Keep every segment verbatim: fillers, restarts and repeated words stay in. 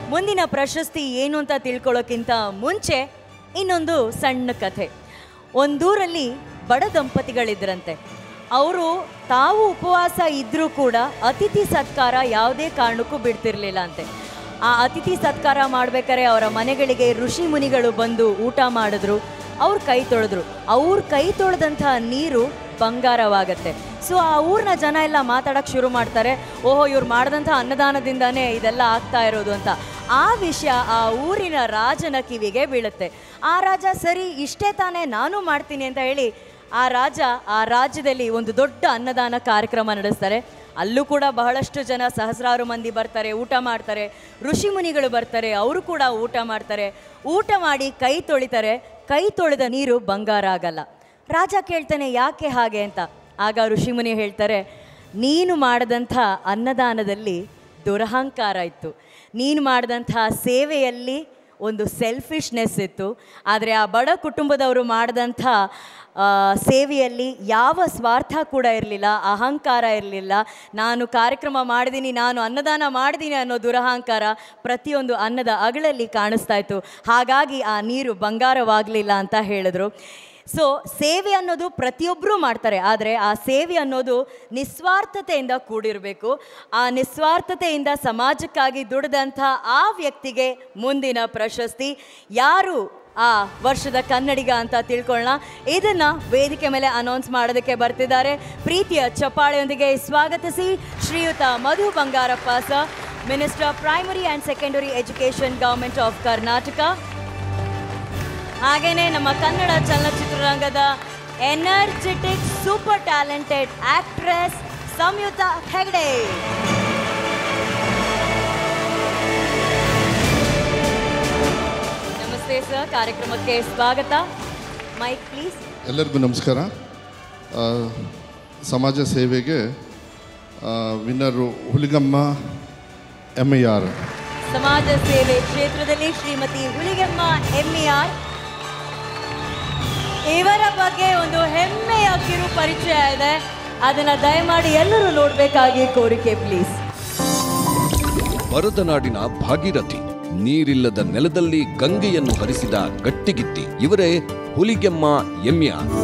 ಮುಂದಿನ ಪ್ರಶಸ್ತಿ ಏನು ಅಂತ ತಿಳ್ಕೊಳ್ಳೋಕ್ಕಿಂತ ಮುಂಚೆ ಇನ್ನೊಂದು ಸಣ್ಣ ಕಥೆ. ಒಂದೂರಲ್ಲಿ ಬಡ ದಂಪತಿಗಳಿದ್ರಂತೆ. ಅವರು ತಾವು ಉಪವಾಸ ಇದ್ದರೂ ಕೂಡ ಅತಿಥಿ ಸತ್ಕಾರ ಯಾವುದೇ ಕಾರಣಕ್ಕೂ ಬಿಡ್ತಿರ್ಲಿಲ್ಲ ಅಂತೆ. ಆ ಅತಿಥಿ ಸತ್ಕಾರ ಮಾಡ್ಬೇಕಾದ್ರೆ ಅವರ ಮನೆಗಳಿಗೆ ಋಷಿ ಮುನಿಗಳು ಬಂದು ಊಟ ಮಾಡಿದ್ರು, ಅವ್ರ ಕೈ ತೊಳೆದ್ರು. ಅವ್ರ ಕೈ ತೊಳೆದಂಥ ನೀರು ಬಂಗಾರವಾಗತ್ತೆ. ಸೊ ಆ ಊರಿನ ಜನ ಎಲ್ಲ ಮಾತಾಡೋಕ್ಕೆ ಶುರು ಮಾಡ್ತಾರೆ, ಓಹೋ ಇವ್ರು ಮಾಡಿದಂಥ ಅನ್ನದಾನದಿಂದನೇ ಇದೆಲ್ಲ ಆಗ್ತಾ ಇರೋದು ಅಂತ. ಆ ವಿಷಯ ಆ ಊರಿನ ರಾಜನ ಕಿವಿಗೆ ಬೀಳುತ್ತೆ. ಆ ರಾಜ ಸರಿ ಇಷ್ಟೇ ತಾನೇ ನಾನು ಮಾಡ್ತೀನಿ ಅಂತ ಹೇಳಿ ಆ ರಾಜ ಆ ರಾಜ್ಯದಲ್ಲಿ ಒಂದು ದೊಡ್ಡ ಅನ್ನದಾನ ಕಾರ್ಯಕ್ರಮ ನಡೆಸ್ತಾರೆ. ಅಲ್ಲೂ ಕೂಡ ಬಹಳಷ್ಟು ಜನ, ಸಹಸ್ರಾರು ಮಂದಿ ಬರ್ತಾರೆ, ಊಟ ಮಾಡ್ತಾರೆ. ಋಷಿ ಮುನಿಗಳು ಬರ್ತಾರೆ, ಅವರು ಕೂಡ ಊಟ ಮಾಡ್ತಾರೆ. ಊಟ ಮಾಡಿ ಕೈ ತೊಳಿತಾರೆ. ಕೈ ತೊಳೆದ ನೀರು ಬಂಗಾರ ಆಗಲ್ಲ. ರಾಜ ಕೇಳ್ತಾನೆ ಯಾಕೆ ಹಾಗೆ ಅಂತ. ಆಗ ಋಷಿಮುನಿ ಹೇಳ್ತಾರೆ, ನೀನು ಮಾಡಿದಂಥ ಅನ್ನದಾನದಲ್ಲಿ ದುರಹಂಕಾರ ಇತ್ತು, ನೀನು ಮಾಡಿದಂಥ ಸೇವೆಯಲ್ಲಿ ಒಂದು ಸೆಲ್ಫಿಶ್ನೆಸ್ ಇತ್ತು. ಆದರೆ ಆ ಬಡ ಕುಟುಂಬದವರು ಮಾಡಿದಂಥ ಸೇವೆಯಲ್ಲಿ ಯಾವ ಸ್ವಾರ್ಥ ಕೂಡ ಇರಲಿಲ್ಲ, ಅಹಂಕಾರ ಇರಲಿಲ್ಲ. ನಾನು ಕಾರ್ಯಕ್ರಮ ಮಾಡಿದ್ದೀನಿ, ನಾನು ಅನ್ನದಾನ ಮಾಡಿದ್ದೀನಿ ಅನ್ನೋ ದುರಹಂಕಾರ ಪ್ರತಿಯೊಂದು ಅನ್ನದ ಅಗಳಲ್ಲಿ ಕಾಣಿಸ್ತಾ ಇತ್ತು. ಹಾಗಾಗಿ ಆ ನೀರು ಬಂಗಾರವಾಗಲಿಲ್ಲ ಅಂತ ಹೇಳಿದ್ರು. ಸೊ ಸೇವೆ ಅನ್ನೋದು ಪ್ರತಿಯೊಬ್ಬರೂ ಮಾಡ್ತಾರೆ, ಆದರೆ ಆ ಸೇವೆ ಅನ್ನೋದು ನಿಸ್ವಾರ್ಥತೆಯಿಂದ ಕೂಡಿರಬೇಕು. ಆ ನಿಸ್ವಾರ್ಥತೆಯಿಂದ ಸಮಾಜಕ್ಕಾಗಿ ದುಡಿದಂಥ ಆ ವ್ಯಕ್ತಿಗೆ ಮುಂದಿನ ಪ್ರಶಸ್ತಿ. ಯಾರು ಆ ವರ್ಷದ ಕನ್ನಡಿಗ ಅಂತ ತಿಳ್ಕೊಳ್ಳೋಣ. ಇದನ್ನು ವೇದಿಕೆ ಮೇಲೆ ಅನೌನ್ಸ್ ಮಾಡೋದಕ್ಕೆ ಬರ್ತಿದ್ದಾರೆ. ಪ್ರೀತಿಯ ಚಪ್ಪಾಳೆಯೊಂದಿಗೆ ಸ್ವಾಗತಿಸಿ Shriyuta Madhu Bangarappa sir, minister primary and secondary education, government of Karnataka. ಹಾಗೆಯೇ ನಮ್ಮ ಕನ್ನಡ ಚಲನಚಿತ್ರರಂಗದ energetic super talented actress Samyuktha Hegde. ನಮಸ್ತೆ ಸರ್, ಕಾರ್ಯಕ್ರಮಕ್ಕೆ ಸ್ವಾಗತ. Mike please. ಎಲ್ಲರಿಗೂ ನಮಸ್ಕಾರ. ಸಮಾಜ ಸೇವೆಗೆ winner Huligamma M E R. ಸಮಾಜ ಸೇವೆ ಕ್ಷೇತ್ರದಲ್ಲಿ Shrimati Huligamma M E R. ಇವರ ಬಗ್ಗೆ ಒಂದು ಹೆಮ್ಮೆಯ ಕಿರು ಪರಿಚಯ ಇದೆ, ಅದನ್ನ ದಯಮಾಡಿ ಎಲ್ಲರೂ ನೋಡಬೇಕಾಗಿ ಕೋರಿಕೆ ಪ್ಲೀಸ್. ಭರತನಾಡಿನ ಭಾಗೀರಥಿ, ನೀರಿಲ್ಲದ ನೆಲದಲ್ಲಿ ಗಂಗೆಯನ್ನು ಹರಿಸಿದ ಗಟ್ಟಿಗಿತ್ತಿ ಇವರೇ ಹುಲಿಗೆಮ್ಮ ಎಮ್ ಇ ಆರ್.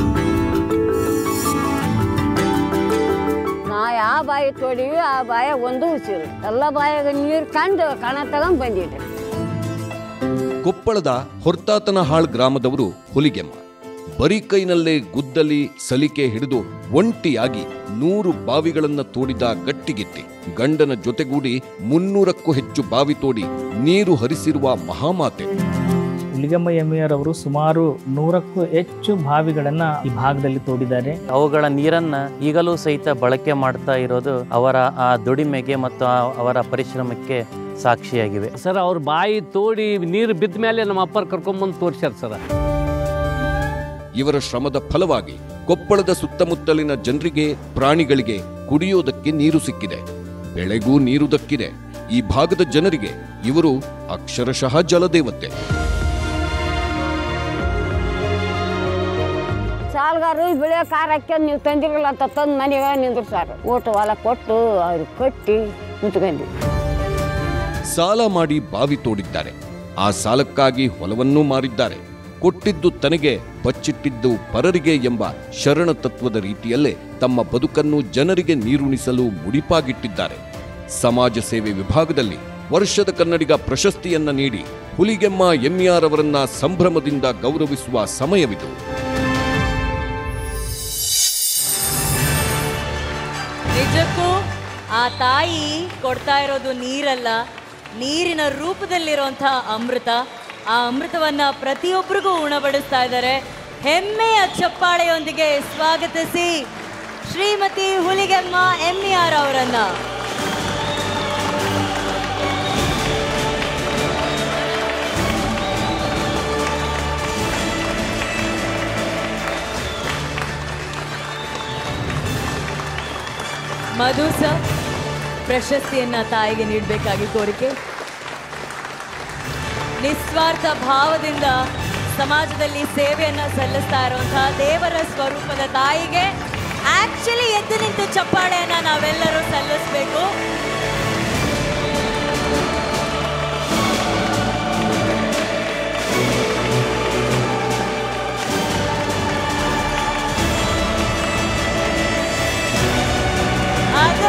ನಾ ಯಾವ ಬಾಯಿ ತೋಡಿವಿ ಆ ಬಾಯ ಒಂದು ಹುಸಿರು, ಎಲ್ಲ ಬಾಯಾಗ ನೀರು ಕಂಡು ಕಣ ತಗೊಂಡ್ ಬಂದಿದ್ರಿ. ಕೊಪ್ಪಳದ ಹೊರ್ತಾತನಹಾಳ್ ಗ್ರಾಮದವರು ಹುಲಿಗೆಮ್ಮ. ಬರೀ ಕೈನಲ್ಲೇ ಗುದ್ದಲಿ ಸಲಿಕೆ ಹಿಡಿದು ಒಂಟಿಯಾಗಿ ನೂರು ಬಾವಿಗಳನ್ನ ತೋಡಿದ ಗಟ್ಟಿಗಿತ್ತಿ. ಗಂಡನ ಜೊತೆಗೂಡಿ ಮುನ್ನೂರಕ್ಕೂ ಹೆಚ್ಚು ಬಾವಿ ತೋಡಿ ನೀರು ಹರಿಸಿರುವ ಮಹಾಮಾತೆ. ಹುಲಿಗೆಮ್ಮ ಎಮ್ ಇ ಆರ್ ಅವರು ಸುಮಾರು ನೂರಕ್ಕೂ ಹೆಚ್ಚು ಬಾವಿಗಳನ್ನ ಈ ಭಾಗದಲ್ಲಿ ತೋಡಿದ್ದಾರೆ. ಅವುಗಳ ನೀರನ್ನ ಈಗಲೂ ಸಹಿತ ಬಳಕೆ ಮಾಡ್ತಾ ಇರೋದು ಅವರ ಆ ದುಡಿಮೆಗೆ ಮತ್ತು ಅವರ ಪರಿಶ್ರಮಕ್ಕೆ ಸಾಕ್ಷಿಯಾಗಿವೆ. ಸರ್ ಅವ್ರ ಬಾಯಿ ತೋಡಿ ನೀರು ಬಿದ್ದ ಮೇಲೆ ನಮ್ಮ ಅಪ್ಪರ್ ಕರ್ಕೊಂಡ್ಬಂದು ತೋರಿಸ್ಯಾರ ಸರ್. ಇವರ ಶ್ರಮದ ಫಲವಾಗಿ ಕೊಪ್ಪಳದ ಸುತ್ತಮುತ್ತಲಿನ ಜನರಿಗೆ, ಪ್ರಾಣಿಗಳಿಗೆ ಕುಡಿಯೋದಕ್ಕೆ ನೀರು ಸಿಕ್ಕಿದೆ, ಬೆಳೆಗೂ ನೀರು ದಕ್ಕಿದೆ. ಈ ಭಾಗದ ಜನರಿಗೆ ಇವರು ಅಕ್ಷರಶಃ ಜಲದೇವತೆ. ಸಾಲಗಾರರು ಬೆಳೆ ಕಾರ್ ಹಾಕ್ಯಂದು ನೀವು ತಂದಿರಲ್ಲ ಅಂತ ತಂದು ಮನೆಗೆ ನಿಂದ್ರು ಸರ್. ಊಟ ಹೊಲ ಕೊಟ್ಟು ಅವ್ರಿಗೆ ಕಟ್ಟಿ ನಿಂತ್ಕೊಂಡ್ವಿ. ಸಾಲ ಮಾಡಿ ಬಾವಿ ತೋಡಿದ್ದಾರೆ. ಆ ಸಾಲಕ್ಕಾಗಿ ಹೊಲವನ್ನೂ ಮಾರಿದ್ದಾರೆ. ಕೊಟ್ಟಿದ್ದು ತನಗೆ, ಬಚ್ಚಿಟ್ಟಿದ್ದು ಪರರಿಗೆ ಎಂಬ ಶರಣ ತತ್ವದ ರೀತಿಯಲ್ಲೇ ತಮ್ಮ ಬದುಕನ್ನು ಜನರಿಗೆ ನೀರುಣಿಸಲು ಮುಡಿಪಾಗಿಟ್ಟಿದ್ದಾರೆ. ಸಮಾಜ ಸೇವೆ ವಿಭಾಗದಲ್ಲಿ ವರ್ಷದ ಕನ್ನಡಿಗ ಪ್ರಶಸ್ತಿಯನ್ನ ನೀಡಿ ಹುಲಿಗೆಮ್ಮ ಎಮ್ ಇ ಆರ್ ಅವರನ್ನ ಸಂಭ್ರಮದಿಂದ ಗೌರವಿಸುವ ಸಮಯವಿದು. ನಿಜಕ್ಕೂ ಆ ತಾಯಿ ಕೊಡ್ತಾ ಇರೋದು ನೀರಲ್ಲ, ನೀರಿನ ರೂಪದಲ್ಲಿರುವಂಥ ಅಮೃತ. ಆ ಅಮೃತವನ್ನ ಪ್ರತಿಯೊಬ್ಬರಿಗೂ ಉಣಬಡಿಸ್ತಾ ಇದ್ದಾರೆ. ಹೆಮ್ಮೆಯ ಚಪ್ಪಾಳೆಯೊಂದಿಗೆ ಸ್ವಾಗತಿಸಿ Shrimati Huligemma M E R ಅವರನ್ನ. ಮಧು ಸರ್, ಪ್ರಶಸ್ತಿಯನ್ನ ತಾಯಿಗೆ ನೀಡಬೇಕಾಗಿ ಕೋರಿಕೆ. ನಿಸ್ವಾರ್ಥ ಭಾವದಿಂದ ಸಮಾಜದಲ್ಲಿ ಸೇವೆಯನ್ನು ಸಲ್ಲಿಸ್ತಾ ಇರುವಂತಹ ದೇವರ ಸ್ವರೂಪದ ತಾಯಿಗೆ ಆಕ್ಚುಲಿ ಎದ್ದು ನಿಂತು ಚಪ್ಪಾಳೆಯನ್ನ ನಾವೆಲ್ಲರೂ ಸಲ್ಲಿಸಬೇಕು. ಸಾಕು.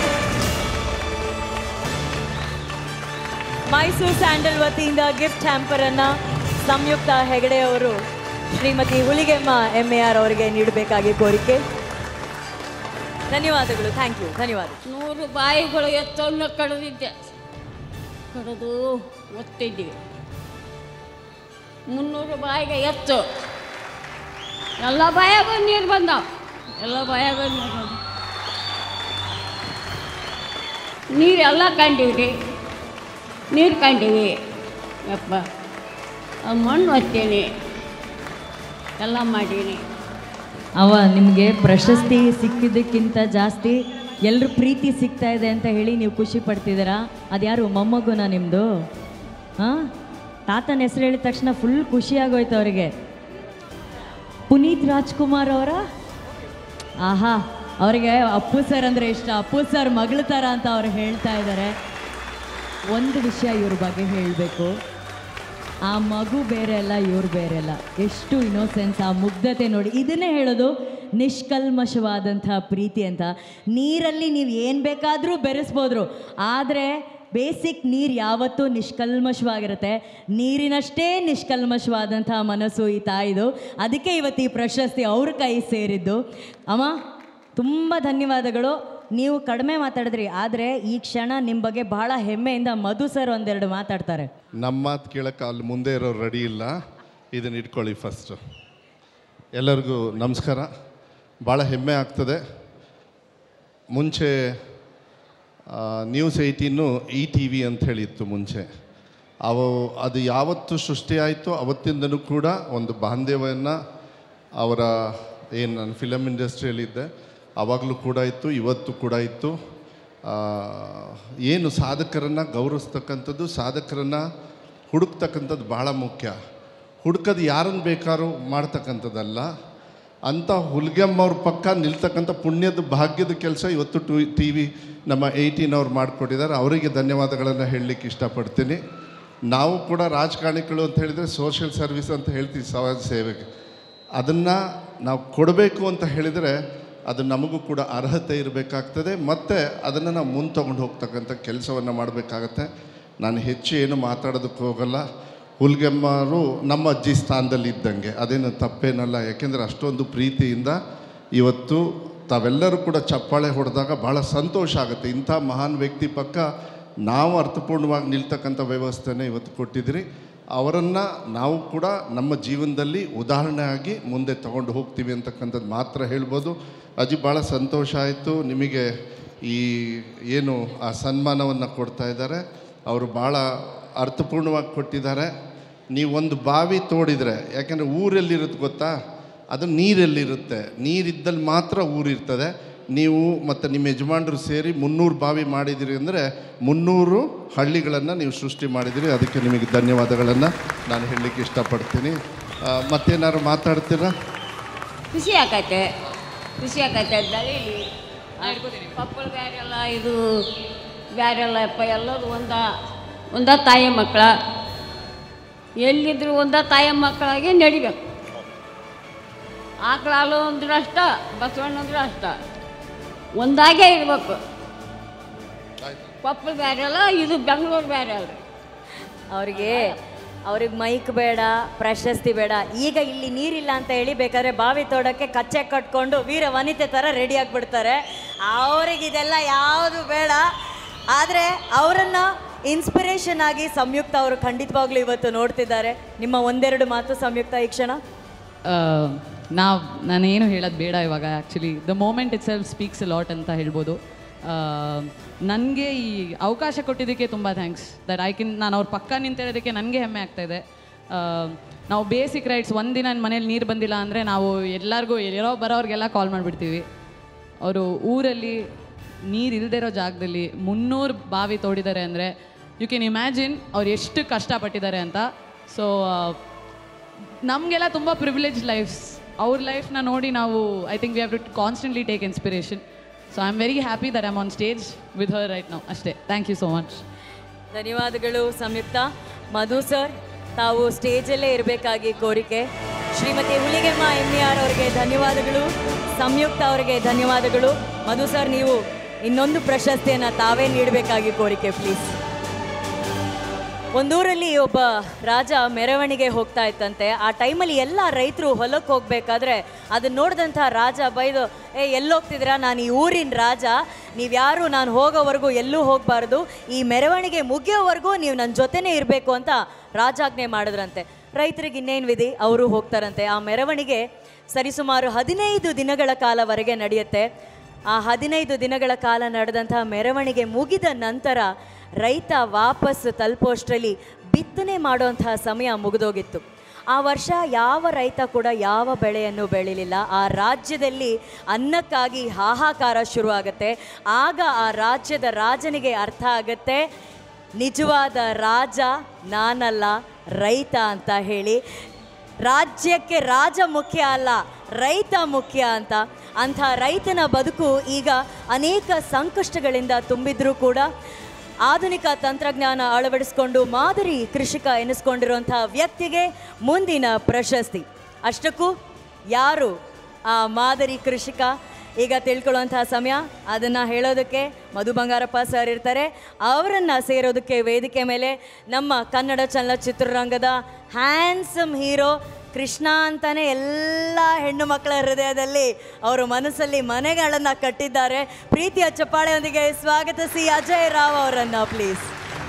ಮೈಸೂರು ಸ್ಯಾಂಡಲ್ ವತಿಯಿಂದ ಗಿಫ್ಟ್ ಹ್ಯಾಂಪರ್ ಅನ್ನ ಸಂಯುಕ್ತ ಹೆಗಡೆ ಅವರು Shrimati Huligemma M A R ಅವರಿಗೆ ನೀಡಬೇಕಾಗಿ ಕೋರಿಕೆ. ಧನ್ಯವಾದಗಳು. Thank you. ಧನ್ಯವಾದ. ನೂರು ಬಾಯಿಗಳು ಎತ್ತನ್ನು ಕಡಿದಿದ್ದೆ, ಕಡಿದು ಒತ್ತಿದ್ದೀವಿ. ಮುನ್ನೂರು ಬಾಯಿಗೆ ಎತ್ತು, ಎಲ್ಲ ಬಾಯಾಗ ನೀರು ಬಂದಾವ, ಎಲ್ಲ ಬಾಯಾಗ ನೀರು ಬಂದ ನೀರೆಲ್ಲ ಕಂಡೀವಿ, ನೀರು ಕಂಡೀವಿ. ಯಪ್ಪ ಮಣ್ಣು ಒತ್ತೀನಿ, ಎಲ್ಲ ಮಾಡೀನಿ. ಅವ ನಿಮಗೆ ಪ್ರಶಸ್ತಿ ಸಿಕ್ಕಿದ್ದಕ್ಕಿಂತ ಜಾಸ್ತಿ ಎಲ್ಲರೂ ಪ್ರೀತಿ ಸಿಗ್ತಾ ಇದೆ ಅಂತ ಹೇಳಿ ನೀವು ಖುಷಿ ಪಡ್ತಿದ್ದೀರಾ. ಅದ್ಯಾರು ಮೊಮ್ಮಗುನ ನಿಮ್ಮದು? ಹಾಂ, ತಾತನ ಹೆಸರು ಹೇಳಿದ ತಕ್ಷಣ ಫುಲ್ ಖುಷಿಯಾಗೋಯ್ತು ಅವರಿಗೆ. ಪುನೀತ್ ರಾಜ್ಕುಮಾರ್ ಅವರ ಆಹಾ, ಅವರಿಗೆ ಅಪ್ಪು ಸರ್ ಅಂದರೆ ಇಷ್ಟ. ಅಪ್ಪು ಸರ್ ಮಗಳ ಥರ ಅಂತ ಅವ್ರು ಹೇಳ್ತಾ ಇದ್ದಾರೆ. ಒಂದು ವಿಷಯ ಇವ್ರ ಬಗ್ಗೆ ಹೇಳಬೇಕು, ಆ ಮಗು ಬೇರೆ ಅಲ್ಲ, ಇವ್ರು ಬೇರೆ ಅಲ್ಲ. ಎಷ್ಟು ಇನ್ನೋಸೆನ್ಸ್, ಆ ಮುಗ್ಧತೆ ನೋಡಿ. ಇದನ್ನೇ ಹೇಳೋದು ನಿಷ್ಕಲ್ಮಶವಾದಂಥ ಪ್ರೀತಿ ಅಂತ. ನೀರಲ್ಲಿ ನೀವು ಏನು ಬೇಕಾದರೂ ಬೆರೆಸ್ಬೋದ್ರು, ಆದರೆ ಬೇಸಿಕ್ ನೀರು ಯಾವತ್ತೂ ನಿಷ್ಕಲ್ಮಶವಾಗಿರುತ್ತೆ. ನೀರಿನಷ್ಟೇ ನಿಷ್ಕಲ್ಮಶವಾದಂಥ ಮನಸ್ಸು ಈ ತಾಯಿದು. ಅದಕ್ಕೆ ಇವತ್ತು ಈ ಪ್ರಶಸ್ತಿ ಅವ್ರ ಕೈ ಸೇರಿದ್ದು. ಅಮ್ಮ ತುಂಬ ಧನ್ಯವಾದಗಳು. ನೀವು ಕಡಿಮೆ ಮಾತಾಡಿದ್ರಿ, ಆದರೆ ಈ ಕ್ಷಣ ನಿಮ್ಮ ಬಗ್ಗೆ ಬಹಳ ಹೆಮ್ಮೆಯಿಂದ ಮಧು ಸರ್ ಒಂದೆರಡು ಮಾತಾಡ್ತಾರೆ. ನಮ್ಮ ಮಾತು ಕೇಳೋಕ್ಕೆ ಅಲ್ಲಿ ಮುಂದೆ ಇರೋರು ರೆಡಿ ಇಲ್ಲ. ಇದನ್ನು ಇಟ್ಕೊಳ್ಳಿ ಫಸ್ಟು. ಎಲ್ಲರಿಗೂ ನಮಸ್ಕಾರ. ಭಾಳ ಹೆಮ್ಮೆ ಆಗ್ತದೆ. ಮುಂಚೆ news eighteen E T V ಅಂತ ಹೇಳಿತ್ತು ಮುಂಚೆ. ಅವು ಅದು ಯಾವತ್ತು ಸೃಷ್ಟಿಯಾಯಿತು ಅವತ್ತಿಂದನೂ ಕೂಡ ಒಂದು ಬಾಂಧವ್ಯವನ್ನು ಅವರ ಏನು ನಾನು ಫಿಲಮ್ ಇಂಡಸ್ಟ್ರಿಯಲ್ಲಿದ್ದೆ ಆವಾಗಲೂ ಕೂಡ ಇತ್ತು, ಇವತ್ತು ಕೂಡ ಇತ್ತು. ಏನು ಸಾಧಕರನ್ನು ಗೌರವಿಸ್ತಕ್ಕಂಥದ್ದು, ಸಾಧಕರನ್ನು ಹುಡುಕ್ತಕ್ಕಂಥದ್ದು ಭಾಳ ಮುಖ್ಯ. ಹುಡುಕೋದು ಯಾರನ್ನು ಬೇಕಾದ್ರೂ ಮಾಡ್ತಕ್ಕಂಥದ್ದಲ್ಲ. ಅಂಥ ಹುಲಿಗೆಮ್ಮವ್ರ ಪಕ್ಕ ನಿಲ್ತಕ್ಕಂಥ ಪುಣ್ಯದ ಭಾಗ್ಯದ ಕೆಲಸ ಇವತ್ತು ಟು ಟಿ ವಿ ನಮ್ಮ ಏಯ್ಟೀನ್ ಅವ್ರು ಮಾಡಿಕೊಟ್ಟಿದ್ದಾರೆ. ಅವರಿಗೆ ಧನ್ಯವಾದಗಳನ್ನು ಹೇಳಲಿಕ್ಕೆ ಇಷ್ಟಪಡ್ತೀನಿ. ನಾವು ಕೂಡ ರಾಜಕಾರಣಿಗಳು ಅಂತ ಹೇಳಿದರೆ ಸೋಷಿಯಲ್ ಸರ್ವಿಸ್ ಅಂತ ಹೇಳ್ತೀವಿ, ಸಮಾಜ ಸೇವೆಗೆ. ಅದನ್ನು ನಾವು ಕೊಡಬೇಕು ಅಂತ ಹೇಳಿದರೆ ಅದು ನಮಗೂ ಕೂಡ ಅರ್ಹತೆ ಇರಬೇಕಾಗ್ತದೆ, ಮತ್ತು ಅದನ್ನು ನಾವು ಮುಂದೆ ತೊಗೊಂಡು ಹೋಗ್ತಕ್ಕಂಥ ಕೆಲಸವನ್ನು ಮಾಡಬೇಕಾಗತ್ತೆ. ನಾನು ಹೆಚ್ಚು ಏನು ಮಾತಾಡೋದಕ್ಕೆ ಹೋಗಲ್ಲ. ಹುಲಿಗೆಮ್ಮರು ನಮ್ಮ ಅಜ್ಜಿ ಸ್ಥಾನದಲ್ಲಿ ಇದ್ದಂಗೆ, ಅದೇನು ತಪ್ಪೇನಲ್ಲ. ಯಾಕೆಂದರೆ ಅಷ್ಟೊಂದು ಪ್ರೀತಿಯಿಂದ ಇವತ್ತು ತಾವೆಲ್ಲರೂ ಕೂಡ ಚಪ್ಪಾಳೆ ಹೊಡೆದಾಗ ಭಾಳ ಸಂತೋಷ ಆಗುತ್ತೆ. ಇಂಥ ಮಹಾನ್ ವ್ಯಕ್ತಿ ಪಕ್ಕ ನಾವು ಅರ್ಥಪೂರ್ಣವಾಗಿ ನಿಲ್ತಕ್ಕಂಥ ವ್ಯವಸ್ಥೆನೇ ಇವತ್ತು ಕೊಟ್ಟಿದ್ದೀರಿ. ಅವರನ್ನು ನಾವು ಕೂಡ ನಮ್ಮ ಜೀವನದಲ್ಲಿ ಉದಾಹರಣೆಯಾಗಿ ಮುಂದೆ ತಗೊಂಡು ಹೋಗ್ತೀವಿ ಅಂತಕ್ಕಂಥದ್ದು ಮಾತ್ರ ಹೇಳ್ಬೋದು. ಅಜ್ಜಿ ಭಾಳ ಸಂತೋಷ ಆಯಿತು. ನಿಮಗೆ ಈ ಏನು ಆ ಸನ್ಮಾನವನ್ನು ಕೊಡ್ತಾ ಇದ್ದಾರೆ, ಅವರು ಭಾಳ ಅರ್ಥಪೂರ್ಣವಾಗಿ ಕೊಟ್ಟಿದ್ದಾರೆ. ನೀವು ಒಂದು ಬಾವಿ ತೋಡಿದರೆ, ಯಾಕೆಂದರೆ ಊರೆಲ್ಲಿರುತ್ತೆ ಗೊತ್ತಾ, ಅದು ನೀರೆಲ್ಲಿರುತ್ತೆ, ನೀರಿದ್ದಲ್ಲಿ ಮಾತ್ರ ಊರಿರ್ತದೆ. ನೀವು ಮತ್ತು ನಿಮ್ಮ ಯಜಮಾನರು ಸೇರಿ ಮುನ್ನೂರು ಬಾವಿ ಮಾಡಿದಿರಿ ಅಂದರೆ ಮುನ್ನೂರು ಹಳ್ಳಿಗಳನ್ನು ನೀವು ಸೃಷ್ಟಿ ಮಾಡಿದಿರಿ. ಅದಕ್ಕೆ ನಿಮಗೆ ಧನ್ಯವಾದಗಳನ್ನು ನಾನು ಹೇಳಲಿಕ್ಕೆ ಇಷ್ಟಪಡ್ತೀನಿ. ಮತ್ತೇನಾದ್ರು ಮಾತಾಡ್ತೀರಾ? ಖುಷಿ ಆಕೈತೆ, ಖುಷಿ ಆಕೈತೆ. ದಳೀಲಿ ಪಪ್ಪಳು ಬ್ಯಾರೆಲ್ಲ, ಇದು ಬ್ಯಾರೆಲ್ಲ ಅಪ್ಪ, ಎಲ್ಲರೂ ಒಂದ ಒಂದ ತಾಯಿ ಮಕ್ಕಳ, ಎಲ್ಲಿದ್ರು ಒಂದ ತಾಯಿ ಮಕ್ಕಳಾಗೆ ನಡಿಬೇಕು. ಆಕಳ ಹಾಲು ಅಂದ್ರೆ ಅಷ್ಟ, ಬಸವಣ್ಣ ಅಂದ್ರೆ ಅಷ್ಟ, ಒಂದಾಗೇ ಇರ್ಬೇಕು. ಪಪ್ಪಳು ಬೇರೆ ಅಲ್ಲ, ಇದು ಬೆಂಗಳೂರು ಬೇರೆ ಅಲ್ರಿ. ಅವರಿಗೆ ಅವ್ರಿಗೆ ಮೈಕ್ ಬೇಡ, ಪ್ರಶಸ್ತಿ ಬೇಡ. ಈಗ ಇಲ್ಲಿ ನೀರಿಲ್ಲ ಅಂತ ಹೇಳಿ ಬೇಕಾದ್ರೆ ಬಾವಿ ತೋಡಕ್ಕೆ ಕಚ್ಚೆ ಕಟ್ಕೊಂಡು ವೀರ ವನಿತೆ ಥರ ರೆಡಿ ಆಗಿಬಿಡ್ತಾರೆ. ಅವ್ರಿಗೆ ಇದೆಲ್ಲ ಯಾವುದು ಬೇಡ. ಆದರೆ ಅವರನ್ನು ಇನ್ಸ್ಪಿರೇಷನ್ ಆಗಿ ಸಂಯುಕ್ತ ಅವರು ಖಂಡಿತವಾಗ್ಲೂ ಇವತ್ತು ನೋಡ್ತಿದ್ದಾರೆ. ನಿಮ್ಮ ಒಂದೆರಡು ಮಾತು ಸಂಯುಕ್ತ ಈ ಕ್ಷಣ. ನಾವು ನಾನೇನು ಹೇಳೋದು ಬೇಡ ಇವಾಗ. Actually the moment itself speaks a lot ಅಂತ ಹೇಳ್ಬೋದು. ನನಗೆ ಈ ಅವಕಾಶ ಕೊಟ್ಟಿದ್ದಕ್ಕೆ ತುಂಬ ಥ್ಯಾಂಕ್ಸ್. ದಟ್ ಐ ಕಿನ್ ನಾನು ಅವ್ರ ಪಕ್ಕ ನಿಂತಿರೋದಕ್ಕೆ ನನಗೆ ಹೆಮ್ಮೆ ಆಗ್ತಾಯಿದೆ. ನಾವು ಬೇಸಿಕ್ ರೈಟ್ಸ್, ಒಂದಿನ ನನ್ನ ಮನೇಲಿ ನೀರು ಬಂದಿಲ್ಲ ಅಂದರೆ ನಾವು ಎಲ್ಲರಿಗೂ ಎಲ್ಲೋ ಬರೋರಿಗೆಲ್ಲ ಕಾಲ್ ಮಾಡಿಬಿಡ್ತೀವಿ. ಅವರು ಊರಲ್ಲಿ ನೀರು ಇಲ್ಲದೆ ಇರೋ ಜಾಗದಲ್ಲಿ ಮುನ್ನೂರು ಬಾವಿ ತೋಡಿದ್ದಾರೆ ಅಂದರೆ ಯು ಕ್ಯಾನ್ ಇಮ್ಯಾಜಿನ್ ಅವ್ರು ಎಷ್ಟು ಕಷ್ಟಪಟ್ಟಿದ್ದಾರೆ ಅಂತ. ಸೊ ನಮಗೆಲ್ಲ ತುಂಬ ಪ್ರಿವಿಲೇಜ್ ಲೈಫ್ಸ್. ಅವ್ರ ಲೈಫ್ನ ನೋಡಿ ನಾವು I think we have to constantly take inspiration. So I am very happy that I am on stage with her right now. ಅಷ್ಟೇ. Thank you so much. ಧನ್ಯವಾದಗಳು ಸಂಯುಕ್ತ. ಮಧು ಸರ್, ತಾವು ಸ್ಟೇಜಲ್ಲೇ ಇರಬೇಕಾಗಿ ಕೋರಿಕೆ. Shrimati Huligemma M A R ಅವರಿಗೆ ಧನ್ಯವಾದಗಳು, ಸಂಯುಕ್ತ ಅವರಿಗೆ ಧನ್ಯವಾದಗಳು. ಮಧು ಸರ್, ನೀವು ಇನ್ನೊಂದು ಪ್ರಶಸ್ತಿಯನ್ನು ತಾವೇ ನೀಡಬೇಕಾಗಿ ಕೋರಿಕೆ ಪ್ಲೀಸ್. ಒಂದೂರಲ್ಲಿ ಒಬ್ಬ ರಾಜ ಮೆರವಣಿಗೆ ಹೋಗ್ತಾ ಇತ್ತಂತೆ. ಆ ಟೈಮಲ್ಲಿ ಎಲ್ಲ ರೈತರು ಹೊಲಕ್ಕೆ ಹೋಗಬೇಕಾದ್ರೆ ಅದನ್ನ ನೋಡಿದಂಥ ರಾಜ ಬೈದು, ಏ ಎಲ್ಲೋಗ್ತಿದ್ದೀರಾ, ನಾನು ಈ ಊರಿನ ರಾಜ, ನೀವ್ಯಾರು ನಾನು ಹೋಗೋವರೆಗೂ ಎಲ್ಲೂ ಹೋಗಬಾರ್ದು, ಈ ಮೆರವಣಿಗೆ ಮುಗಿಯೋವರೆಗೂ ನೀವು ನನ್ನ ಜೊತೆನೇ ಇರಬೇಕು ಅಂತ ರಾಜಾಜ್ಞೆ ಮಾಡಿದ್ರಂತೆ. ರೈತರಿಗೆ ಇನ್ನೇನು ವಿಧಿ, ಅವರು ಹೋಗ್ತಾರಂತೆ. ಆ ಮೆರವಣಿಗೆ ಸರಿಸುಮಾರು ಹದಿನೈದು ದಿನಗಳ ಕಾಲವರೆಗೆ ನಡೆಯುತ್ತೆ. ಆ ಹದಿನೈದು ದಿನಗಳ ಕಾಲ ನಡೆದಂಥ ಮೆರವಣಿಗೆ ಮುಗಿದ ನಂತರ ರೈತ ವಾಪಸ್ ತಲುಪೋಷ್ಟರಲ್ಲಿ ಬಿತ್ತನೆ ಮಾಡುವಂತಹ ಸಮಯ ಮುಗಿದೋಗಿತ್ತು. ಆ ವರ್ಷ ಯಾವ ರೈತ ಕೂಡ ಯಾವ ಬೆಳೆಯನ್ನು ಬೆಳೀಲಿಲ್ಲ. ಆ ರಾಜ್ಯದಲ್ಲಿ ಅನ್ನಕ್ಕಾಗಿ ಹಾಹಾಕಾರ ಶುರುವಾಗುತ್ತೆ. ಆಗ ಆ ರಾಜ್ಯದ ರಾಜನಿಗೆ ಅರ್ಥ ಆಗುತ್ತೆ, ನಿಜವಾದ ರಾಜ ನಾನಲ್ಲ, ರೈತ ಅಂತ ಹೇಳಿ. ರಾಜ್ಯಕ್ಕೆ ರಾಜ ಮುಖ್ಯ ಅಲ್ಲ, ರೈತ ಮುಖ್ಯ ಅಂತ. ಅಂಥ ರೈತನ ಬದುಕು ಈಗ ಅನೇಕ ಸಂಕಷ್ಟಗಳಿಂದ ತುಂಬಿದ್ರೂ ಕೂಡ ಆಧುನಿಕ ತಂತ್ರಜ್ಞಾನ ಅಳವಡಿಸಿಕೊಂಡು ಮಾದರಿ ಕೃಷಿಕ ಎನಿಸ್ಕೊಂಡಿರುವಂಥ ವ್ಯಕ್ತಿಗೆ ಮುಂದಿನ ಪ್ರಶಸ್ತಿ. ಅಷ್ಟಕ್ಕೂ ಯಾರು ಆ ಮಾದರಿ ಕೃಷಿಕ ಈಗ ತಿಳ್ಕೊಳ್ಳುವಂತಹ ಸಮಯ. ಅದನ್ನು ಹೇಳೋದಕ್ಕೆ ಮಧು ಬಂಗಾರಪ್ಪ ಸರ್ ಇರ್ತಾರೆ. ಅವರನ್ನು ಸೇರೋದಕ್ಕೆ ವೇದಿಕೆ ಮೇಲೆ ನಮ್ಮ ಕನ್ನಡ ಚಲನಚಿತ್ರರಂಗದ ಹ್ಯಾಂಡ್ಸಮ್ ಹೀರೋ ಕೃಷ್ಣ ಅಂತಾನೆ ಎಲ್ಲ ಹೆಣ್ಣು ಮಕ್ಕಳ ಹೃದಯದಲ್ಲಿ ಅವರು ಮನಸ್ಸಲ್ಲಿ ಮನೆಗಳನ್ನು ಕಟ್ಟಿದ್ದಾರೆ. ಪ್ರೀತಿಯ ಚಪ್ಪಾಳೆಯೊಂದಿಗೆ ಸ್ವಾಗತಿಸಿ ಅಜಯ್ ರಾವ್ ಅವರನ್ನು ಪ್ಲೀಸ್.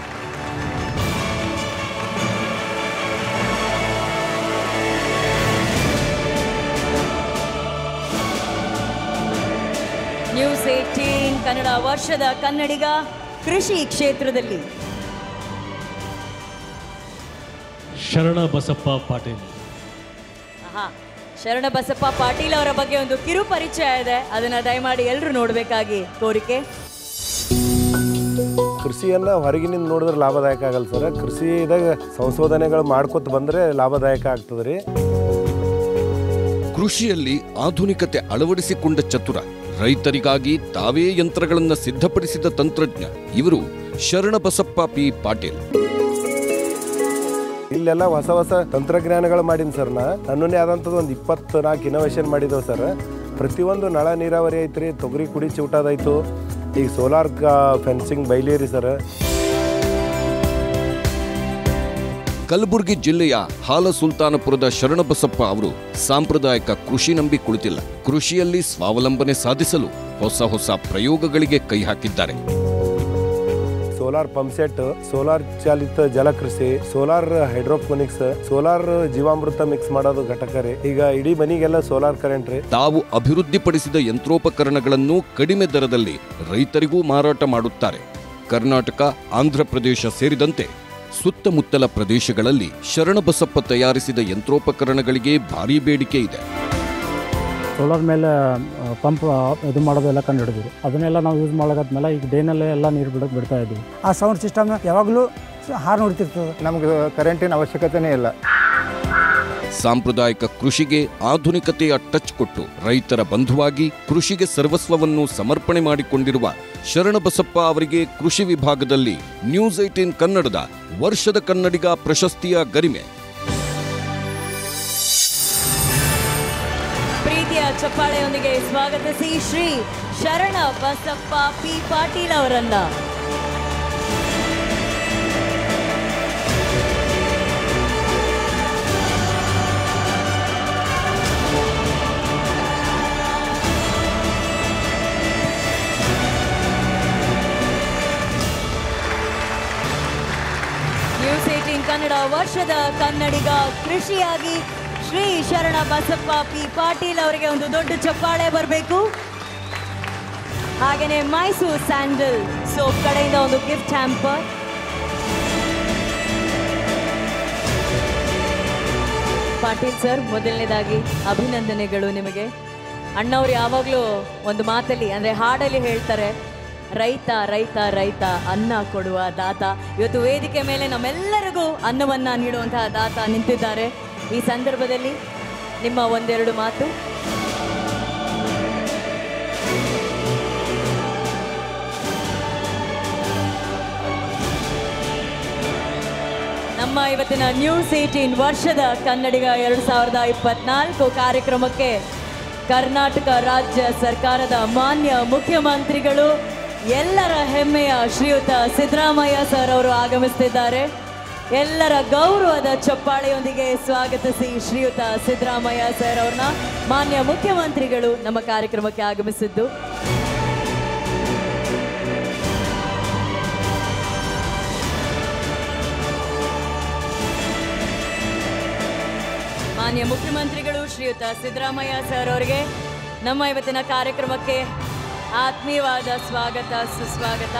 ನ್ಯೂಸ್ ಏಟೀನ್ ಕನ್ನಡ ವರ್ಷದ ಕನ್ನಡಿಗ ಕೃಷಿ ಕ್ಷೇತ್ರದಲ್ಲಿ ಶರಣ ಬಸಪ್ಪ ಪಾಟೀಲ್. ಹಾ, ಶರಣ ಬಸಪ್ಪ ಪಾಟೀಲ್ ಅವರ ಬಗ್ಗೆ ಒಂದು ಕಿರು ಪರಿಚಯ ಇದೆ, ಅದನ್ನ ದಯಮಾಡಿ ಎಲ್ಲರೂ ನೋಡಬೇಕಾಗಿ ಕೋರಿಕೆ. ಕೃಷಿಯನ್ನು ಹೊರಗಿನಿಂದ ನೋಡಿದ್ರೆ ಲಾಭದಾಯಕ ಆಗಲ್ಲ ಸರ್. ಕೃಷಿದಾಗ ಸಂಶೋಧನೆಗಳು ಮಾಡ್ಕೊತ ಬಂದರೆ ಲಾಭದಾಯಕ ಆಗ್ತದೆ ರೀ. ಕೃಷಿಯಲ್ಲಿ ಆಧುನಿಕತೆ ಅಳವಡಿಸಿಕೊಂಡ ಚತುರ, ರೈತರಿಗಾಗಿ ತಾವೇ ಯಂತ್ರಗಳನ್ನು ಸಿದ್ಧಪಡಿಸಿದ ತಂತ್ರಜ್ಞ ಇವರು ಶರಣಬಸಪ್ಪ ಪಿ ಪಾಟೀಲ್. ಇಲ್ಲೆಲ್ಲ ಹೊಸ ಹೊಸ ತಂತ್ರಜ್ಞಾನಗಳು ಮಾಡೀನಿ ಸರ್. ನಾ ನನ್ನನ್ನೇ ಆದಂಥದ್ದು ಒಂದು ಇಪ್ಪತ್ನಾಲ್ಕು ಇನೋವೇಷನ್ ಮಾಡಿದ್ದೇವೆ ಸರ್. ಪ್ರತಿಯೊಂದು ನಳ ನೀರಾವರಿ ಐತ್ರಿ, ತೊಗರಿ ಕುಡಿ ಚೂಟದಾಯ್ತು, ಈಗ ಸೋಲಾರ್ ಫೆನ್ಸಿಂಗ್ ಬೈಲೇರಿ ಸರ್. ಕಲಬುರಗಿ ಜಿಲ್ಲೆಯ ಹಾಲ ಸುಲ್ತಾನಪುರದ ಶರಣಬಸಪ್ಪ ಅವರು ಸಾಂಪ್ರದಾಯಿಕ ಕೃಷಿ ನಂಬಿ ಕುಳಿತಿಲ್ಲ. ಕೃಷಿಯಲ್ಲಿ ಸ್ವಾವಲಂಬನೆ ಸಾಧಿಸಲು ಹೊಸ ಹೊಸ ಪ್ರಯೋಗಗಳಿಗೆ ಕೈ ಹಾಕಿದ್ದಾರೆ. ಸೋಲಾರ್ ಪಂಪ್ ಸೆಟ್, ಸೋಲಾರ್ ಚಾಲಿತ ಜಲಕೃಷಿ, ಸೋಲಾರ್ ಹೈಡ್ರೋಫೋನಿಕ್ಸ್, ಸೋಲಾರ್ ಜೀವಾಮೃತ ಮಿಕ್ಸ್ ಮಾಡೋದು ಘಟಕ ರೀ. ಈಗ ಇಡೀ ಮನೆಗೆಲ್ಲ ಸೋಲಾರ್ ಕರೆಂಟ್ ರೀ. ತಾವು ಅಭಿವೃದ್ಧಿಪಡಿಸಿದ ಯಂತ್ರೋಪಕರಣಗಳನ್ನು ಕಡಿಮೆ ದರದಲ್ಲಿ ರೈತರಿಗೂ ಮಾರಾಟ ಮಾಡುತ್ತಾರೆ. ಕರ್ನಾಟಕ, ಆಂಧ್ರಪ್ರದೇಶ ಸೇರಿದಂತೆ ಸುತ್ತಮುತ್ತಲ ಪ್ರದೇಶಗಳಲ್ಲಿ ಶರಣಬಸಪ್ಪ ತಯಾರಿಸಿದ ಯಂತ್ರೋಪಕರಣಗಳಿಗೆ ಭಾರೀ ಬೇಡಿಕೆ ಇದೆ. ಸೋಲಾರ್ ಮೇಲೆ ಪಂಪ್ ಇದು ಮಾಡೋದೆಲ್ಲ ಕಂಡು ಹಿಡಿದ್ರು. ಅದನ್ನೆಲ್ಲ ನಾವು ಯೂಸ್ ಮಾಡೋದಾದ್ಮೇಲೆ ಈಗ ಡೇನಲ್ಲೇ ಎಲ್ಲ ನೀರು ಬಿಡೋಕೆ ಬಿಡ್ತಾ ಇದ್ದೀವಿ. ಆ ಸೌಂಡ್ ಸಿಸ್ಟಮ್ ಯಾವಾಗಲೂ ಹಾರು ನೋಡ್ತಿರ್ತದೆ, ನಮಗೆ ಕರೆಂಟಿನ ಅವಶ್ಯಕತೆನೇ ಇಲ್ಲ. ಸಾಂಪ್ರದಾಯಿಕ ಕೃಷಿಗೆ ಆಧುನಿಕತೆಯ ಟಚ್ ಕೊಟ್ಟು ರೈತರ ಬಂಧುವಾಗಿ ಕೃಷಿಗೆ ಸರ್ವಸ್ವವನ್ನು ಸಮರ್ಪಣೆ ಮಾಡಿಕೊಂಡಿರುವ ಶರಣಬಸಪ್ಪ ಅವರಿಗೆ ಕೃಷಿ ವಿಭಾಗದಲ್ಲಿ ನ್ಯೂಸ್ ಏಟೀನ್ ಕನ್ನಡದ ವರ್ಷದ ಕನ್ನಡಿಗ ಪ್ರಶಸ್ತಿಯ ಗರಿಮೆ. ಪ್ರೀತಿಯ ಚಪ್ಪಾಳೆಯೊಂದಿಗೆ ಸ್ವಾಗತಿಸಿ ಶ್ರೀ ಶರಣ ಬಸಪ್ಪ ಪಿ ಪಾಟೀಲ್ ಅವರನ್ನ. ನ್ಯೂಸ್ ಏಟೀನ್ ಕನ್ನಡ ವರ್ಷದ ಕನ್ನಡಿಗ ಕೃಷಿಯಾಗಿ ಶ್ರೀ ಶರಣ ಬಸಪ್ಪ ಪಿ ಪಾಟೀಲ್ ಅವರಿಗೆ ಒಂದು ದೊಡ್ಡ ಚಪ್ಪಾಳೆ ಬರಬೇಕು. ಹಾಗೆಯೇ ಮೈಸೂರು ಸ್ಯಾಂಡಲ್ ಸೋಪ್ ಕಡೆಯಿಂದ ಒಂದು ಗಿಫ್ಟ್ ಹ್ಯಾಂಪರ್. ಪಾಟೀಲ್ ಸರ್, ಮೊದಲನೇದಾಗಿ ಅಭಿನಂದನೆಗಳು ನಿಮಗೆ. ಅಣ್ಣವ್ರು ಯಾವಾಗಲೂ ಒಂದು ಮಾತಲ್ಲಿ ಅಂದರೆ ಹಾಡಲ್ಲಿ ಹೇಳ್ತಾರೆ, ರೈತ ರೈತ ರೈತ ಅನ್ನ ಕೊಡುವ ದಾತ. ಇವತ್ತು ವೇದಿಕೆ ಮೇಲೆ ನಮ್ಮೆಲ್ಲರಿಗೂ ಅನ್ನವನ್ನು ನೀಡುವಂತಹ ದಾತ ನಿಂತಿದ್ದಾರೆ. ಈ ಸಂದರ್ಭದಲ್ಲಿ ನಿಮ್ಮ ಒಂದೆರಡು ಮಾತು. ನಮ್ಮ ಇವತ್ತಿನ ನ್ಯೂಸ್ ಏಟೀನ್ ವರ್ಷದ ಕನ್ನಡಿಗ ಎರಡು ಸಾವಿರದ ಇಪ್ಪತ್ನಾಲ್ಕು ಕಾರ್ಯಕ್ರಮಕ್ಕೆ ಕರ್ನಾಟಕ ರಾಜ್ಯ ಸರ್ಕಾರದ ಮಾನ್ಯ ಮುಖ್ಯಮಂತ್ರಿಗಳು ಎಲ್ಲರ ಹೆಮ್ಮೆಯ ಶ್ರೀಯುತ ಸಿದ್ದರಾಮಯ್ಯ ಸರ್ ಅವರು ಆಗಮಿಸುತ್ತಿದ್ದಾರೆ. ಎಲ್ಲರ ಗೌರವದ ಚಪ್ಪಾಳೆಯೊಂದಿಗೆ ಸ್ವಾಗತಿಸಿ ಶ್ರೀಯುತ ಸಿದ್ದರಾಮಯ್ಯ ಸರ್ ಅವ್ರನ್ನ ಮಾನ್ಯ ಮುಖ್ಯಮಂತ್ರಿಗಳು ನಮ್ಮ ಕಾರ್ಯಕ್ರಮಕ್ಕೆ ಆಗಮಿಸಿದ್ದು. ಮಾನ್ಯ ಮುಖ್ಯಮಂತ್ರಿಗಳು ಶ್ರೀಯುತ ಸಿದ್ದರಾಮಯ್ಯ ಸರ್ ಅವರಿಗೆ ನಮ್ಮ ಇವತ್ತಿನ ಕಾರ್ಯಕ್ರಮಕ್ಕೆ ಆತ್ಮೀಯವಾದ ಸ್ವಾಗತ ಸುಸ್ವಾಗತ.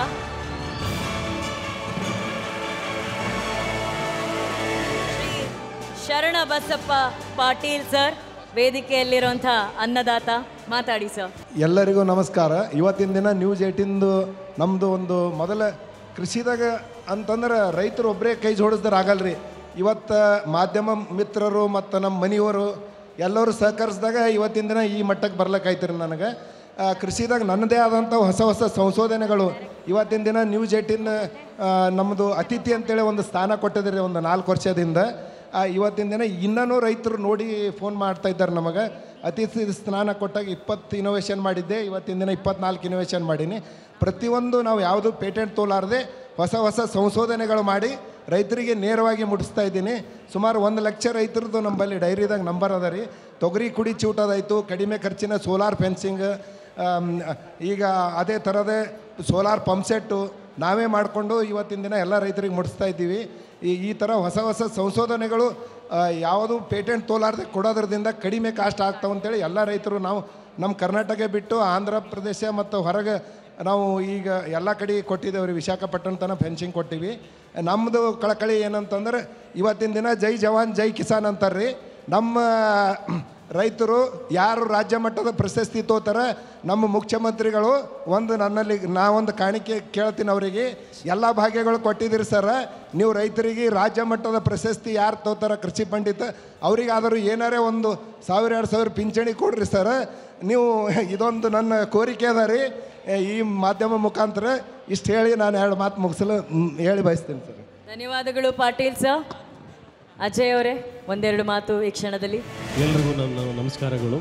ಶರಣ ಬಸಪ್ಪ ಪಾಟೀಲ್ ಸರ್ ವೇದಿಕೆಯಲ್ಲಿರುವಂಥ ಅನ್ನದಾತ, ಮಾತಾಡಿ ಸರ್. ಎಲ್ಲರಿಗೂ ನಮಸ್ಕಾರ. ಇವತ್ತಿನ ದಿನ ನ್ಯೂಸ್ ಏಟಿಂದು ನಮ್ಮದು ಒಂದು ಮೊದಲ ಕೃಷಿದಾಗ ಅಂತಂದ್ರೆ ರೈತರು ಒಬ್ಬರೇ ಕೈ ಜೋಡಿಸ್ದಾರೆ ಆಗಲ್ರಿ. ಇವತ್ತು ಮಾಧ್ಯಮ ಮಿತ್ರರು ಮತ್ತು ನಮ್ಮ ಮನೆಯವರು ಎಲ್ಲರೂ ಸಹಕರಿಸಿದಾಗ ಇವತ್ತಿನ ದಿನ ಈ ಮಟ್ಟಕ್ಕೆ ಬರ್ಲಿಕ್ಕಾಯ್ತಿರಿ. ನನಗೆ ಕೃಷಿದಾಗ ನನ್ನದೇ ಆದಂಥ ಹೊಸ ಹೊಸ ಸಂಶೋಧನೆಗಳು ಇವತ್ತಿನ ದಿನ ನ್ಯೂಸ್ ಏಟಿನ್ ನಮ್ಮದು ಅತಿಥಿ ಅಂತೇಳಿ ಒಂದು ಸ್ಥಾನ ಕೊಟ್ಟಿದ್ದೀರಿ ಒಂದು ನಾಲ್ಕು ವರ್ಷದಿಂದ. ಇವತ್ತಿನ ದಿನ ಇನ್ನೂ ರೈತರು ನೋಡಿ ಫೋನ್ ಮಾಡ್ತಾ ಇದ್ದಾರೆ ನಮಗೆ. ಅತಿಥಿ ಸ್ನಾನ ಕೊಟ್ಟಾಗ ಇಪ್ಪತ್ತು ಇನೋವೇಷನ್ ಮಾಡಿದ್ದೆ, ಇವತ್ತಿನ ದಿನ ಇಪ್ಪತ್ನಾಲ್ಕು ಇನೋವೇಷನ್ ಮಾಡೀನಿ. ಪ್ರತಿಯೊಂದು ನಾವು ಯಾವುದು ಪೇಟೆಂಟ್ ತೋಲಾರದೆ ಹೊಸ ಹೊಸ ಸಂಶೋಧನೆಗಳು ಮಾಡಿ ರೈತರಿಗೆ ನೇರವಾಗಿ ಮುಟ್ಟಿಸ್ತಾ ಇದ್ದೀನಿ. ಸುಮಾರು ಒಂದು ಲಕ್ಷ ರೈತರದ್ದು ನಮ್ಮಲ್ಲಿ ಡೈರಿದಾಗ ನಂಬರ್ ಅದ ರೀ. ತೊಗರಿ ಕುಡಿ ಚೂಟೋದಾಯಿತು, ಕಡಿಮೆ ಖರ್ಚಿನ ಸೋಲಾರ್ ಫೆನ್ಸಿಂಗ್, ಈಗ ಅದೇ ಥರದೇ ಸೋಲಾರ್ ಪಂಪ್ಸೆಟ್ಟು ನಾವೇ ಮಾಡಿಕೊಂಡು ಇವತ್ತಿನ ದಿನ ಎಲ್ಲ ರೈತರಿಗೆ ಮುಟ್ಟಿಸ್ತಾ ಇದ್ದೀವಿ. ಈ ಈ ಥರ ಹೊಸ ಹೊಸ ಸಂಶೋಧನೆಗಳು ಯಾವುದು ಪೇಟೆಂಟ್ ತೋಲಾರ್ದೆ ಕೊಡೋದ್ರದಿಂದ ಕಡಿಮೆ ಕಾಸ್ಟ್ ಆಗ್ತಾವೆ ಅಂತೇಳಿ ಎಲ್ಲ ರೈತರು ನಾವು ನಮ್ಮ ಕರ್ನಾಟಕ ಬಿಟ್ಟು ಆಂಧ್ರ ಪ್ರದೇಶ ಮತ್ತು ಹೊರಗೆ ನಾವು ಈಗ ಎಲ್ಲ ಕಡೆ ಕೊಟ್ಟಿದ್ದೇವೆ ರೀ. ವಿಶಾಖಪಟ್ಟಣ ತನಕ ಫೆನ್ಸಿಂಗ್ ಕೊಟ್ಟಿವಿ. ನಮ್ಮದು ಕಳಕಳಿ ಏನಂತಂದ್ರೆ ಇವತ್ತಿನ ದಿನ ಜೈ ಜವಾನ್ ಜೈ ಕಿಸಾನ್ ಅಂತಾರೆ ರೀ. ನಮ್ಮ ರೈತರು ಯಾರು ರಾಜ್ಯ ಮಟ್ಟದ ಪ್ರಶಸ್ತಿ ತೋತಾರೆ ನಮ್ಮ ಮುಖ್ಯಮಂತ್ರಿಗಳು ಒಂದು ನನ್ನಲ್ಲಿ ನಾವೊಂದು ಕಾಣಿಕೆ ಕೇಳ್ತೀನಿ ಅವರಿಗೆ, ಎಲ್ಲ ಭಾಗ್ಯಗಳು ಕೊಟ್ಟಿದ್ದೀರಿ ಸರ, ನೀವು ರೈತರಿಗೆ ರಾಜ್ಯ ಮಟ್ಟದ ಪ್ರಶಸ್ತಿ ಯಾರು ತೋತಾರ ಕೃಷಿ ಪಂಡಿತ ಅವರಿಗಾದರೂ ಏನಾರೇ ಒಂದು ಸಾವಿರ ಎರಡು ಸಾವಿರ ಪಿಂಚಣಿ ಕೊಡ್ರಿ ಸರ. ನೀವು ಇದೊಂದು ನನ್ನ ಕೋರಿಕೆ ಅದ ರೀ. ಈ ಮಾಧ್ಯಮ ಮುಖಾಂತರ ಇಷ್ಟು ಹೇಳಿ ನಾನು ಎರಡು ಮಾತು ಮುಗಿಸಲು ಹೇಳಿ ಬಯಸ್ತೀನಿ ಸರ್. ಧನ್ಯವಾದಗಳು ಪಾಟೀಲ್ ಸರ್. ಅಜಯ್ ಅವರೇ ಒಂದೆರಡು ಮಾತು ಈ ಕ್ಷಣದಲ್ಲಿ. ಎಲ್ರಿಗೂ ನನ್ನ ನಮಸ್ಕಾರಗಳು.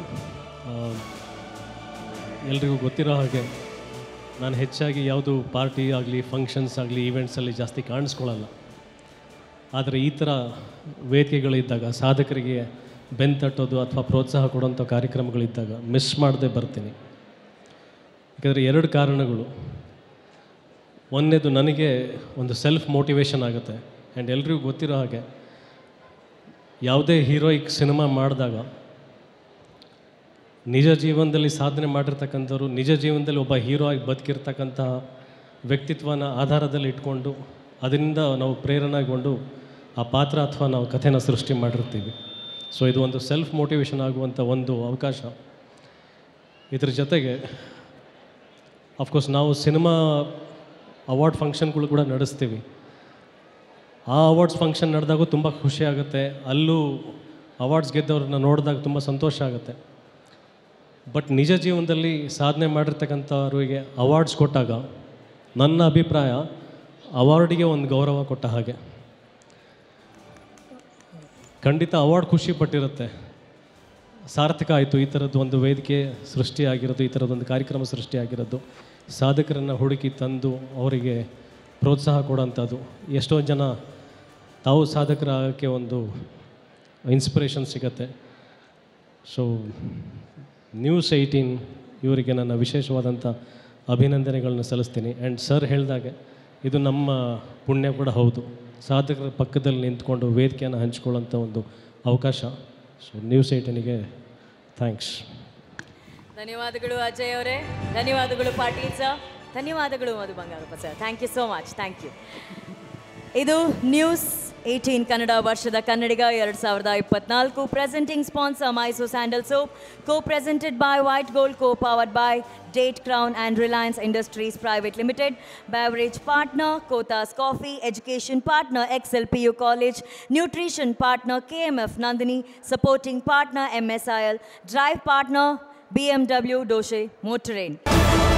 ಎಲ್ರಿಗೂ ಗೊತ್ತಿರೋ ಹಾಗೆ ನಾನು ಹೆಚ್ಚಾಗಿ ಯಾವುದು ಪಾರ್ಟಿ ಆಗಲಿ ಫಂಕ್ಷನ್ಸ್ ಆಗಲಿ ಈವೆಂಟ್ಸಲ್ಲಿ ಜಾಸ್ತಿ ಕಾಣಿಸ್ಕೊಳ್ಳಲ್ಲ. ಆದರೆ ಈ ಥರ ವೇದಿಕೆಗಳಿದ್ದಾಗ ಸಾಧಕರಿಗೆ ಬೆನ್ನು ತಟ್ಟೋದು ಅಥವಾ ಪ್ರೋತ್ಸಾಹ ಕೊಡುವಂಥ ಕಾರ್ಯಕ್ರಮಗಳಿದ್ದಾಗ ಮಿಸ್ ಮಾಡದೆ ಬರ್ತೀನಿ. ಯಾಕಂದರೆ ಎರಡು ಕಾರಣಗಳು. ಒಂದನೇದು ನನಗೆ ಒಂದು ಸೆಲ್ಫ್ ಮೋಟಿವೇಶನ್ ಆಗುತ್ತೆ. ಆ್ಯಂಡ್ ಎಲ್ರಿಗೂ ಗೊತ್ತಿರೋ ಹಾಗೆ ಯಾವುದೇ ಹೀರೋಯಿಕ್ ಸಿನಿಮಾ ಮಾಡಿದಾಗ ನಿಜ ಜೀವನದಲ್ಲಿ ಸಾಧನೆ ಮಾಡಿರ್ತಕ್ಕಂಥವ್ರು ನಿಜ ಜೀವನದಲ್ಲಿ ಒಬ್ಬ ಹೀರೋ ಆಗಿ ಬದುಕಿರ್ತಕ್ಕಂತಹ ವ್ಯಕ್ತಿತ್ವನ ಆಧಾರದಲ್ಲಿ ಇಟ್ಕೊಂಡು ಅದರಿಂದ ನಾವು ಪ್ರೇರಣೆಗೊಂಡು ಆ ಪಾತ್ರ ಅಥವಾ ನಾವು ಕಥೆನ ಸೃಷ್ಟಿ ಮಾಡಿರ್ತೀವಿ. ಸೊ ಇದು ಒಂದು ಸೆಲ್ಫ್ ಮೋಟಿವೇಶನ್ ಆಗುವಂಥ ಒಂದು ಅವಕಾಶ. ಇದ್ರ ಜೊತೆಗೆ ಅಫ್ಕೋರ್ಸ್ ನಾವು ಸಿನಿಮಾ ಅವಾರ್ಡ್ ಫಂಕ್ಷನ್ಗಳು ಕೂಡ ನಡೆಸ್ತೀವಿ. ಆ ಅವಾರ್ಡ್ಸ್ ಫಂಕ್ಷನ್ ನಡೆದಾಗೂ ತುಂಬ ಖುಷಿ ಆಗುತ್ತೆ. ಅಲ್ಲೂ ಅವಾರ್ಡ್ಸ್ ಗೆದ್ದವ್ರನ್ನ ನೋಡಿದಾಗ ತುಂಬ ಸಂತೋಷ ಆಗುತ್ತೆ. ಬಟ್ ನಿಜ ಜೀವನದಲ್ಲಿ ಸಾಧನೆ ಮಾಡಿರ್ತಕ್ಕಂಥವ್ರಿಗೆ ಅವಾರ್ಡ್ಸ್ ಕೊಟ್ಟಾಗ ನನ್ನ ಅಭಿಪ್ರಾಯ ಅವಾರ್ಡಿಗೆ ಒಂದು ಗೌರವ ಕೊಟ್ಟ ಹಾಗೆ. ಖಂಡಿತ ಅವಾರ್ಡ್ ಖುಷಿ ಪಟ್ಟಿರುತ್ತೆ, ಸಾರ್ಥಕ ಆಯಿತು ಈ ಥರದ್ದು ಒಂದು ವೇದಿಕೆ ಸೃಷ್ಟಿಯಾಗಿರೋದು, ಈ ಥರದ್ದೊಂದು ಕಾರ್ಯಕ್ರಮ ಸೃಷ್ಟಿಯಾಗಿರೋದು, ಸಾಧಕರನ್ನು ಹುಡುಕಿ ತಂದು ಅವರಿಗೆ ಪ್ರೋತ್ಸಾಹ ಕೊಡೋಂಥದ್ದು. ಎಷ್ಟೋ ಜನ ತಾವು ಸಾಧಕರಾಗೋಕ್ಕೆ ಒಂದು ಇನ್ಸ್ಪಿರೇಷನ್ ಸಿಗತ್ತೆ. ಸೊ ನ್ಯೂಸ್ ಏಯ್ಟೀನ್ ಇವರಿಗೆ ನನ್ನ ವಿಶೇಷವಾದಂಥ ಅಭಿನಂದನೆಗಳನ್ನ ಸಲ್ಲಿಸ್ತೀನಿ. ಆ್ಯಂಡ್ ಸರ್ ಹೇಳಿದಾಗೆ ಇದು ನಮ್ಮ ಪುಣ್ಯ ಕೂಡ ಹೌದು, ಸಾಧಕರ ಪಕ್ಕದಲ್ಲಿ ನಿಂತ್ಕೊಂಡು ವೇದಿಕೆಯನ್ನು ಹಂಚ್ಕೊಳ್ಳೋಂಥ ಒಂದು ಅವಕಾಶ. ಸೊ ನ್ಯೂಸ್ ಏಯ್ಟೀನಿಗೆ ಥ್ಯಾಂಕ್ಸ್. ಧನ್ಯವಾದಗಳು ಅಜಯ್ ಅವರೇ. ಧನ್ಯವಾದಗಳು ಪಾಟೀಲ್ ಸರ್. ಧನ್ಯವಾದಗಳು Madhu Bangarappa sir. Thank you so much. Thank you. ಇದು ನ್ಯೂಸ್ ಏಯ್ಟೀನ್ ಕನ್ನಡ ವರ್ಷದ ಕನ್ನಡಿಗ ಎರಡು ಸಾವಿರದ ಇಪ್ಪತ್ನಾಲ್ಕು. Presenting sponsor Mysuru sandal soap, co presented by white gold, co powered by date crown and Reliance Industries private limited, beverage partner Kothas coffee, education partner Excel P U college, nutrition partner K M F Nandini, supporting partner M S I L, drive partner B M W Deutsche ಮೋಟರೇನ್.